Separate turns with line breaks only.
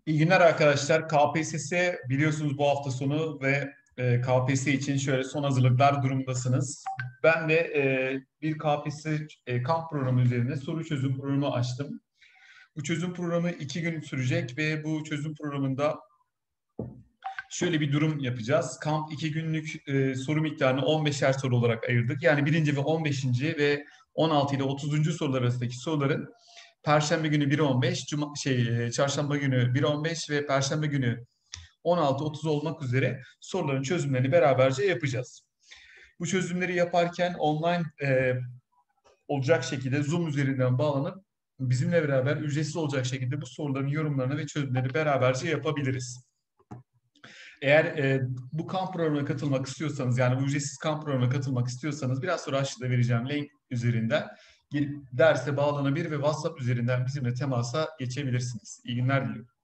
İyi günler arkadaşlar. KPSS biliyorsunuz bu hafta sonu ve KPSS için şöyle son hazırlıklar durumundasınız. Ben de bir KPSS kamp programı üzerine soru çözüm programı açtım. Bu çözüm programı 2 gün sürecek ve bu çözüm programında şöyle bir durum yapacağız. Kamp 2 günlük soru miktarını 15'er soru olarak ayırdık. Yani birinci ve 15. ve 16 ile 30. sorular arasındaki soruların Perşembe günü 1.15, Çarşamba günü 1.15 ve Perşembe günü 16.30 olmak üzere soruların çözümlerini beraberce yapacağız. Bu çözümleri yaparken online olacak şekilde Zoom üzerinden bağlanıp bizimle beraber ücretsiz olacak şekilde bu soruların yorumlarını ve çözümlerini beraberce yapabiliriz. Eğer bu kamp programına katılmak istiyorsanız, yani bu ücretsiz kamp programına katılmak istiyorsanız biraz sonra aşağıda vereceğim link üzerinden gelip derse bağlanabilir ve WhatsApp üzerinden bizimle temasa geçebilirsiniz. İyi günler diliyorum.